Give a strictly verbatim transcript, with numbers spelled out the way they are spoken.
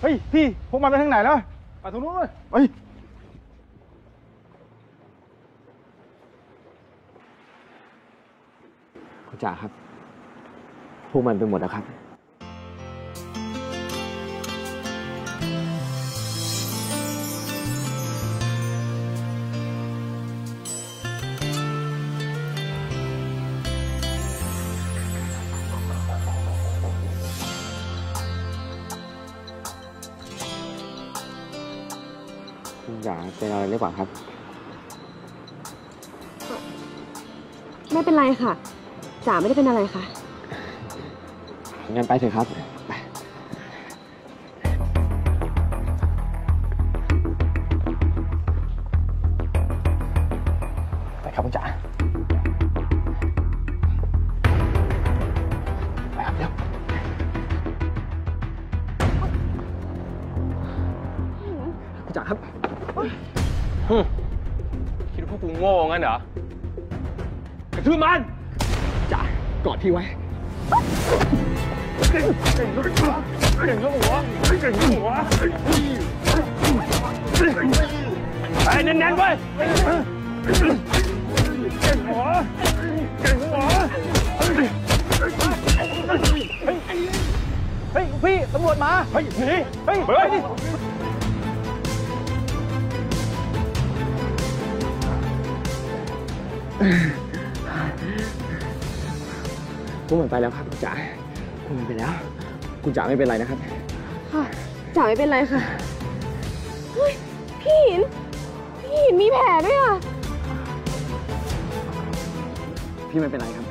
ฮ้ยพี่พวกมันไปทางไหนแล้วไปทางนู้นเลยไปคุณจ่าครับพวกมันไปหมดแล้วครับคุณจ่าเป็นอะไรหรือเปล่าครับไม่เป็นไรค่ะจ๋าไม่ได้เป็นอะไรค่ะงั้นไปเถอะครับไปไปครับคุณจ๋าไปครับเร็วคุณจ๋าครับคิดว่าพวกกูโง่งั้นเหรอคือมันจ๋ากอดพี่ไว้เก่งเก่งหัวเก่งหัวเก่งหัวไอ้แน่นๆไว้เก่งหัวเก่งหัวเฮ้ยพี่ตำรวจมาเฮ้ยหนีเฮ้ยเฮ้ยพวกมันไปแล้วครับคุณจ๋าพวกมันไปแล้วคุณจ๋าไม่เป็นไรนะครับค่ะจ๋าไม่เป็นไรค่ะเฮ้ยพี่หินพี่หินมีแผลด้วยอ่ะพี่ไม่เป็นไรครับ